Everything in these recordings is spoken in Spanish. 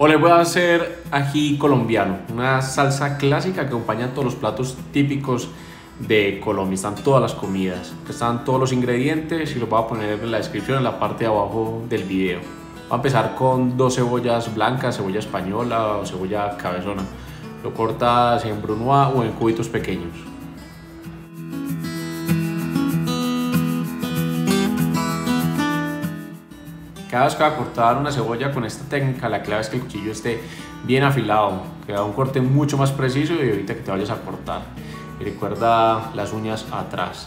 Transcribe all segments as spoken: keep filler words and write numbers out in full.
O les voy a hacer ají colombiano, una salsa clásica que acompaña todos los platos típicos de Colombia. Están todas las comidas, están todos los ingredientes y los voy a poner en la descripción en la parte de abajo del video. Voy a empezar con dos cebollas blancas, cebolla española o cebolla cabezona. Lo cortas en brunoise o en cubitos pequeños. Cada vez que va a cortar una cebolla con esta técnica, la clave es que el cuchillo esté bien afilado, que da un corte mucho más preciso y evita que te vayas a cortar. Y recuerda las uñas atrás.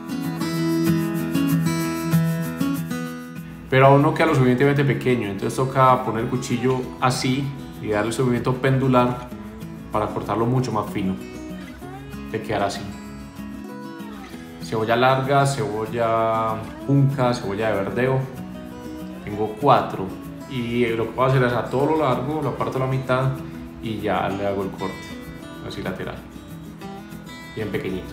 Pero aún no queda lo suficientemente pequeño, entonces toca poner el cuchillo así y darle su movimiento pendular para cortarlo mucho más fino. Te quedará así. Cebolla larga, cebolla punca, cebolla de verdeo. Tengo cuatro y lo que voy a hacer es a todo lo largo, lo aparto a la mitad y ya le hago el corte, así lateral, bien pequeñito.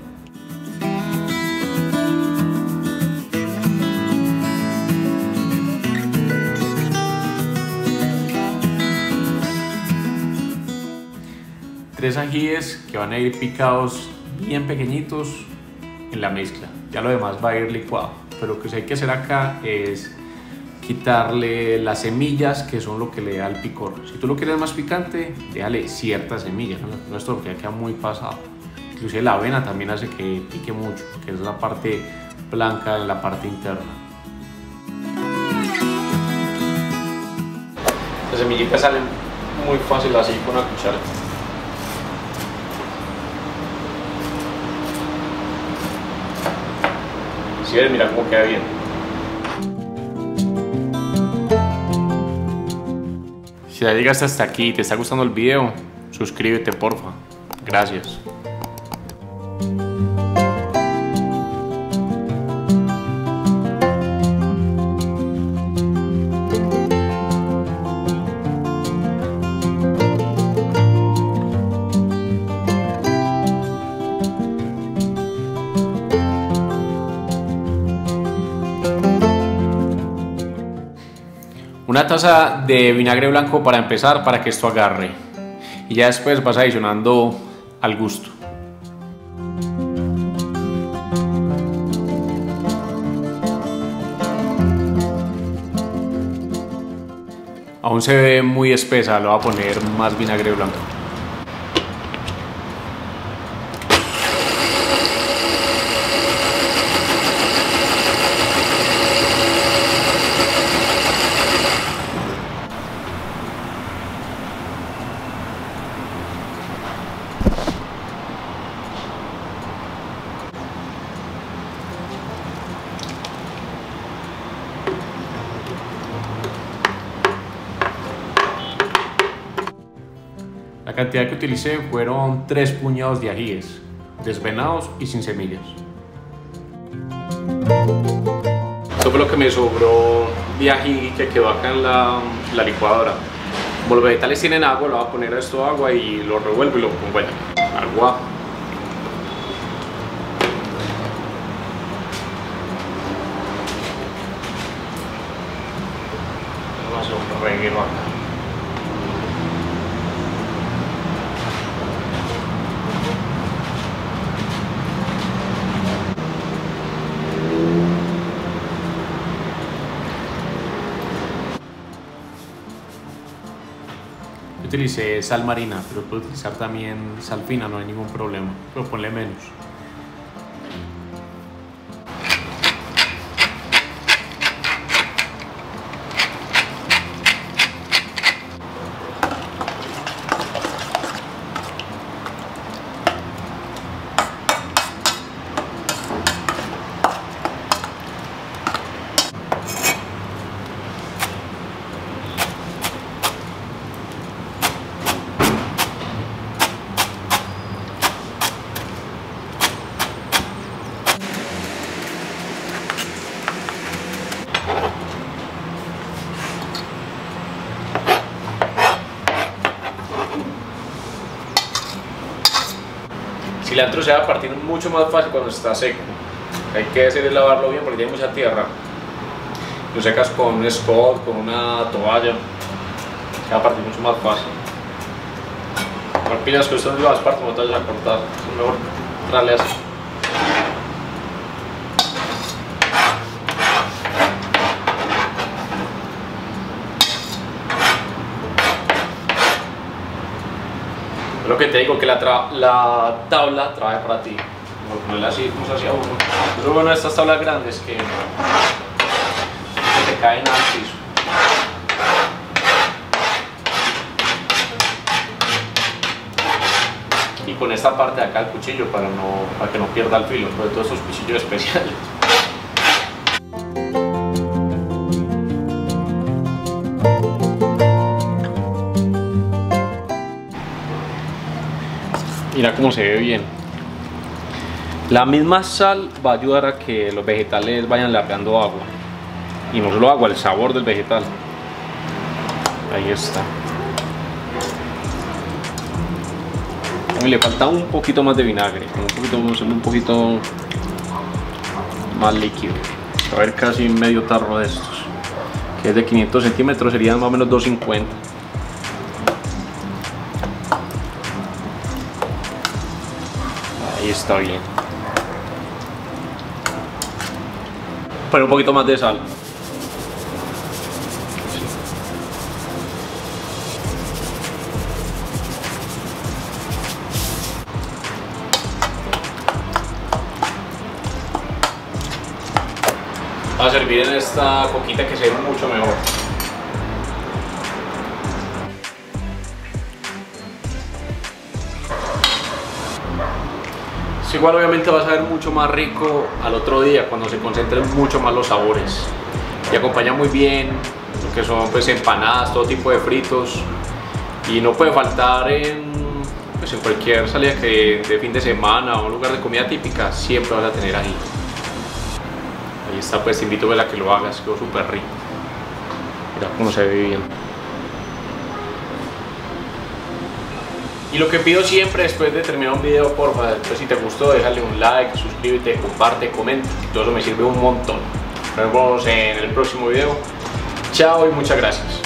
Tres ajíes que van a ir picados bien pequeñitos en la mezcla, ya lo demás va a ir licuado, pero lo que hay que hacer acá es quitarle las semillas, que son lo que le da el picor. Si tú lo quieres más picante, déjale ciertas semillas, no, no esto porque ya queda muy pasado. Inclusive la avena también hace que pique mucho, que es la parte blanca en la parte interna. Las semillitas salen muy fácil así con una cuchara. Si ves, mira cómo queda bien. Si ya llegaste hasta aquí y te está gustando el video, suscríbete porfa. Gracias. Una taza de vinagre blanco para empezar, para que esto agarre, y ya después vas adicionando al gusto. Aún se ve muy espesa, le voy a poner más vinagre blanco. La cantidad que utilicé fueron tres puñados de ajíes, desvenados y sin semillas. Esto fue lo que me sobró de ají que quedó acá en la, la licuadora. Como los vegetales tienen agua, lo voy a poner a esto agua y lo revuelvo y lo pongo allá. Agua. Vamos a hacer un reguero acá. Yo utilicé sal marina, pero puedo utilizar también sal fina, no hay ningún problema, pero ponle menos. cilantro se va a partir mucho más fácil cuando está seco. Hay que hacer es lavarlo bien porque tiene mucha tierra. Lo secas con un spot, con una toalla queda partir mucho más fácil. Con pilas que usted no las partes, no te vayas a cortar, es mejor traerle así. Es lo que te digo, que la, tra la tabla trabaja para ti. Como ponerla así, como se hacía uno. Lo bueno de estas tablas grandes que, que te caen al piso. Y con esta parte de acá el cuchillo para, no, para que no pierda el filo, sobre todo estos cuchillos especiales. Mira cómo se ve bien. La misma sal va a ayudar a que los vegetales vayan largando agua. Y no solo agua, el sabor del vegetal. Ahí está. A mí le falta un poquito más de vinagre, un poquito, un poquito más líquido. A ver, casi medio tarro de estos, que es de quinientos centímetros, serían más o menos doscientos cincuenta. Ahí está bien. Pero un poquito más de sal. Va a servir en esta coquita que se ve mucho mejor. Igual obviamente va a saber mucho más rico al otro día cuando se concentren mucho más los sabores, y acompaña muy bien lo que son pues empanadas, todo tipo de fritos, y no puede faltar en, pues, en cualquier salida que de fin de semana o un lugar de comida típica, siempre vas a tener ají. Ahí está, pues te invito a que lo hagas, quedó súper rico. Mira cómo se ve bien. Y lo que pido siempre después de terminar un video, porfa, pues si te gustó, déjale un like, suscríbete, comparte, comenta, todo eso me sirve un montón. Nos vemos en el próximo video. Chao y muchas gracias.